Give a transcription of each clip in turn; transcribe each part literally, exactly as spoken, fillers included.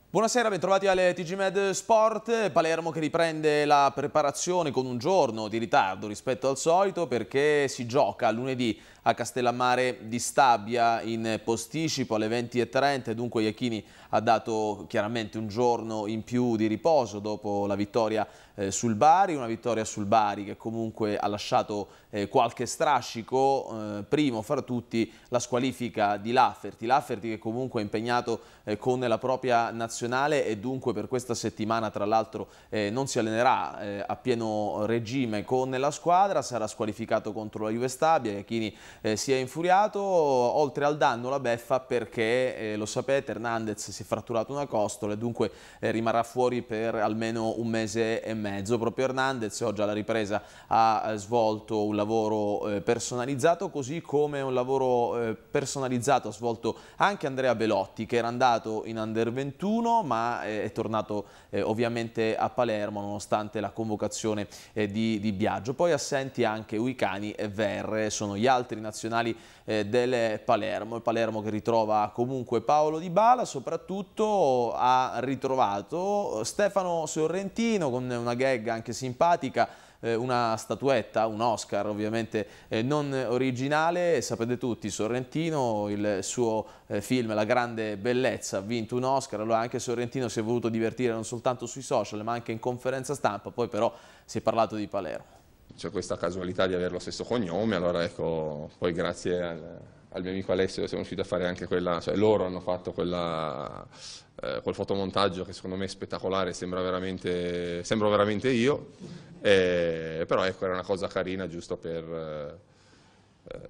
Buonasera, bentrovati alle T G Med Sport. Palermo che riprende la preparazione con un giorno di ritardo rispetto al solito perché si gioca lunedì a Castellammare di Stabia in posticipo alle venti e trenta, dunque Iachini ha dato chiaramente un giorno in più di riposo dopo la vittoria eh, sul Bari, una vittoria sul Bari che comunque ha lasciato eh, qualche strascico, eh, primo fra tutti la squalifica di Lafferty, Lafferty che comunque è impegnato eh, con la propria nazionale e dunque per questa settimana tra l'altro eh, non si allenerà eh, a pieno regime con la squadra, sarà squalificato contro la Juve Stabia. Iachini eh, si è infuriato, oltre al danno la beffa perché eh, lo sapete, Hernandez si è fratturato una costola e dunque eh, rimarrà fuori per almeno un mese e mezzo. Proprio Hernandez oggi alla ripresa ha eh, svolto un lavoro eh, personalizzato, così come un lavoro eh, personalizzato ha svolto anche Andrea Belotti, che era andato in Under ventuno ma eh, è tornato eh, ovviamente a Palermo nonostante la convocazione eh, di, di Biagio. Poi assenti anche Uicani e Verre, sono gli altri nazionali eh, del Palermo. Il Palermo che ritrova comunque Paolo Dybala, soprattutto ha ritrovato Stefano Sorrentino con una gag anche simpatica, eh, una statuetta, un Oscar ovviamente eh, non originale. Sapete tutti, Sorrentino, il suo eh, film La grande bellezza ha vinto un Oscar, allora anche Sorrentino si è voluto divertire non soltanto sui social ma anche in conferenza stampa, poi però si è parlato di Palermo. C'è questa casualità di avere lo stesso cognome, allora ecco, poi grazie al, al mio amico Alessio siamo riusciti a fare anche quella, cioè loro hanno fatto quella, eh, quel fotomontaggio che secondo me è spettacolare, sembra veramente, sembro veramente io, eh, però ecco era una cosa carina giusto per eh,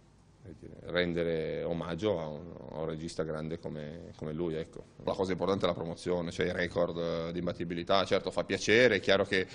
rendere omaggio a un, a un regista grande come, come lui. Ecco. La cosa importante è la promozione, cioè i record di imbattibilità, certo fa piacere, è chiaro che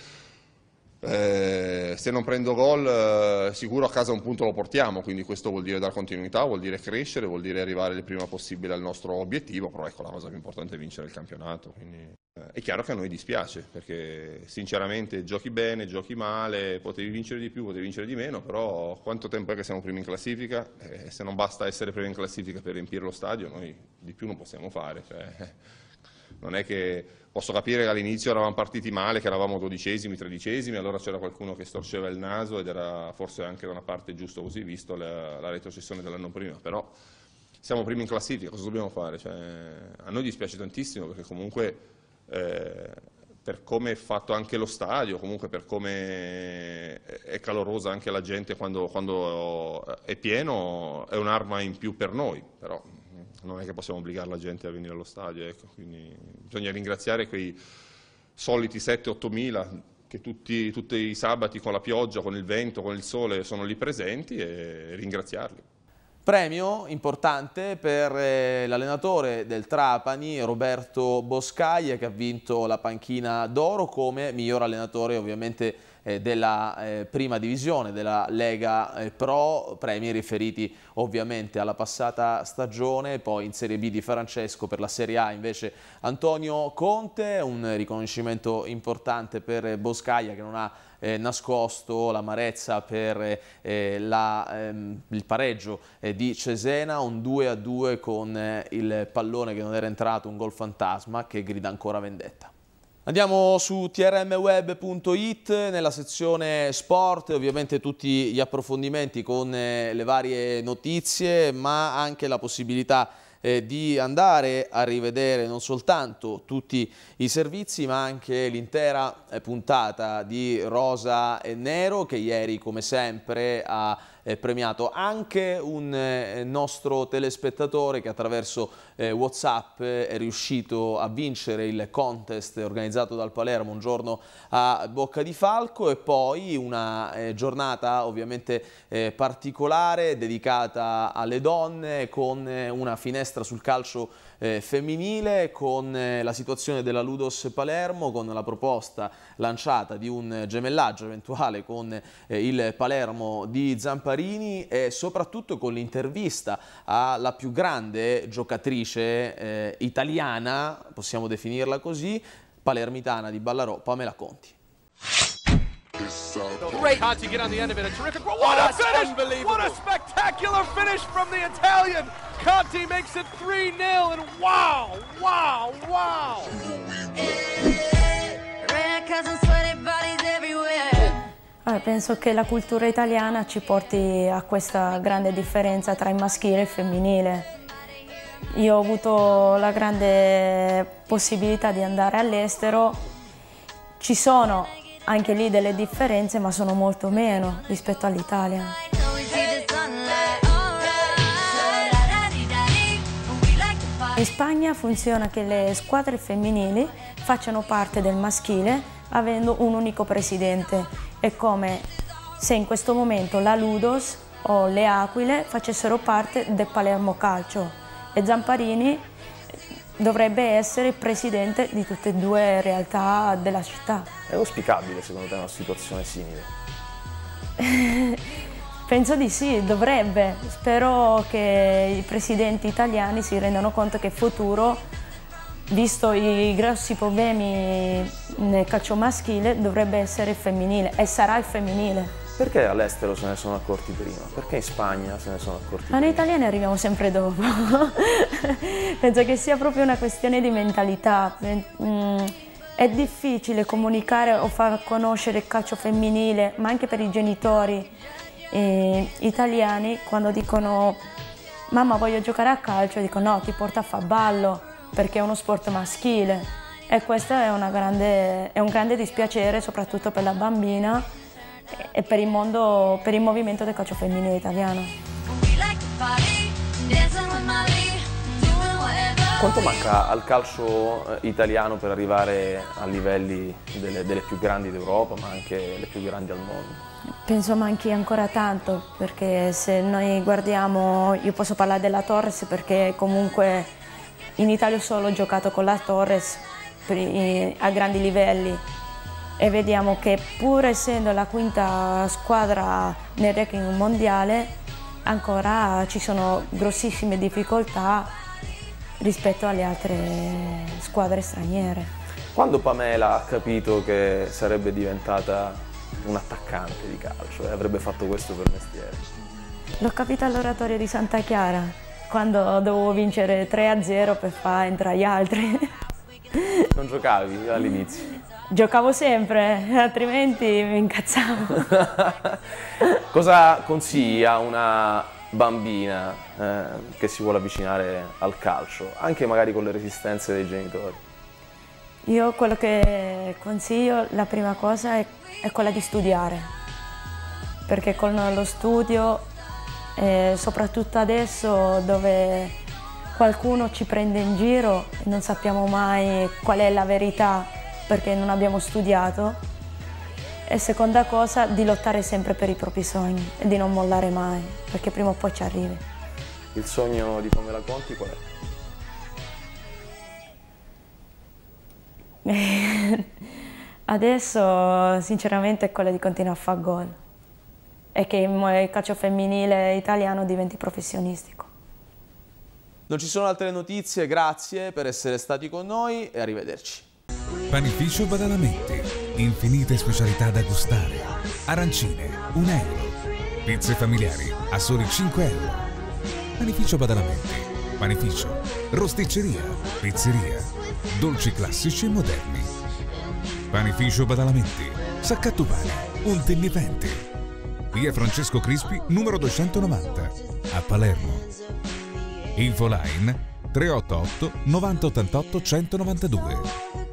Eh, se non prendo gol eh, sicuro a casa un punto lo portiamo, quindi questo vuol dire dar continuità, vuol dire crescere, vuol dire arrivare il prima possibile al nostro obiettivo, però ecco la cosa più importante è vincere il campionato, quindi, eh, è chiaro che a noi dispiace perché sinceramente giochi bene, giochi male, potevi vincere di più, potevi vincere di meno, però quanto tempo è che siamo primi in classifica? Eh, se non basta essere primi in classifica per riempire lo stadio noi di più non possiamo fare, cioè, non è che posso capire che all'inizio eravamo partiti male, che eravamo dodicesimi, tredicesimi, allora c'era qualcuno che storceva il naso ed era forse anche da una parte giusto così, visto la, la retrocessione dell'anno prima, però siamo primi in classifica, cosa dobbiamo fare? Cioè, a noi dispiace tantissimo perché comunque eh, per come è fatto anche lo stadio, comunque per come è calorosa anche la gente quando, quando è pieno, è un'arma in più per noi, però non è che possiamo obbligare la gente a venire allo stadio, ecco, quindi bisogna ringraziare quei soliti sette otto mila che tutti, tutti i sabati con la pioggia, con il vento, con il sole sono lì presenti e ringraziarli. Premio importante per eh, l'allenatore del Trapani, Roberto Boscaglia, che ha vinto la panchina d'oro come miglior allenatore ovviamente eh, della eh, prima divisione della Lega eh, Pro, premi riferiti ovviamente alla passata stagione. Poi in Serie B di Francesco, per la Serie A invece Antonio Conte, un riconoscimento importante per Boscaglia che non ha Eh, nascosto l'amarezza per eh, la, ehm, il pareggio eh, di Cesena, un due a due con eh, il pallone che non era entrato, un gol fantasma che grida ancora vendetta. Andiamo su T R M web punto it, nella sezione sport, ovviamente tutti gli approfondimenti con eh, le varie notizie, ma anche la possibilità Eh, di andare a rivedere non soltanto tutti i servizi ma anche l'intera eh, puntata di Rosa e Nero, che ieri come sempre ha eh, premiato anche un eh, nostro telespettatore che attraverso eh, WhatsApp eh, è riuscito a vincere il contest organizzato dal Palermo un giorno a Bocca di Falco, e poi una eh, giornata ovviamente eh, particolare dedicata alle donne con eh, una finestra sul calcio eh, femminile, con eh, la situazione della Ludos Palermo, con la proposta lanciata di un gemellaggio eventuale con eh, il Palermo di Zamparini e soprattutto con l'intervista alla più grande giocatrice eh, italiana, possiamo definirla così, palermitana di Ballarò, Pamela Conti. Great. Conti get on the end of it. A terrific. What a finish! What a spectacular finish from the Italian. Conti makes it three nil, and wow, wow, wow. Allora, penso che la cultura italiana ci porti a questa grande differenza tra il maschile e il femminile. Io ho avuto la grande possibilità di andare all'estero, ci sono anche lì delle differenze, ma sono molto meno rispetto all'Italia. In Spagna funziona che le squadre femminili facciano parte del maschile avendo un unico presidente. È come se in questo momento la Ludos o le Aquile facessero parte del Palermo Calcio e Zamparini dovrebbe essere il presidente di tutte e due le realtà della città. È auspicabile secondo te una situazione simile? Penso di sì, dovrebbe. Spero che i presidenti italiani si rendano conto che in futuro, visto i grossi problemi nel calcio maschile, dovrebbe essere il femminile e sarà il femminile. Perché all'estero se ne sono accorti prima? Perché in Spagna se ne sono accorti prima? Ma noi italiani arriviamo sempre dopo. Penso che sia proprio una questione di mentalità. È difficile comunicare o far conoscere il calcio femminile, ma anche per i genitori eh, italiani, quando dicono mamma voglio giocare a calcio, dicono no, ti porta a far ballo perché è uno sport maschile. E questo è, una grande, è un grande dispiacere, soprattutto per la bambina e per il mondo, per il movimento del calcio femminile italiano. Quanto manca al calcio italiano per arrivare a livelli delle, delle più grandi d'Europa, ma anche le più grandi al mondo? Penso manchi ancora tanto, perché se noi guardiamo, io posso parlare della Torres perché comunque in Italia ho solo giocato con la Torres a grandi livelli e vediamo che pur essendo la quinta squadra nel ranking mondiale ancora ci sono grossissime difficoltà rispetto alle altre squadre straniere. Quando Pamela ha capito che sarebbe diventata un attaccante di calcio e avrebbe fatto questo per mestiere? L'ho capito all'oratorio di Santa Chiara, quando dovevo vincere tre a zero per far entrare gli altri. Non giocavi all'inizio? Giocavo sempre, altrimenti mi incazzavo. Cosa consigli a una bambina eh, che si vuole avvicinare al calcio, anche magari con le resistenze dei genitori? Io quello che consiglio, la prima cosa è, è quella di studiare, perché con lo studio, eh, soprattutto adesso dove qualcuno ci prende in giro e non sappiamo mai qual è la verità perché non abbiamo studiato, e seconda cosa di lottare sempre per i propri sogni e di non mollare mai, perché prima o poi ci arrivi. Il sogno di Pamela Conti qual è? Adesso sinceramente è quello di continuare a fare gol e che il calcio femminile italiano diventi professionistico. Non ci sono altre notizie, grazie per essere stati con noi e arrivederci. Panificio Badalamenti, infinite specialità da gustare. Arancine, un euro. Pizze familiari a soli cinque euro. Panificio Badalamenti, panificio, rosticceria, pizzeria, dolci classici e moderni. Panificio Badalamenti, Saccattupane, un tennipente. Via Francesco Crispi, numero duecentonovanta, a Palermo. Infoline tre otto otto novanta ottantotto centonovantadue.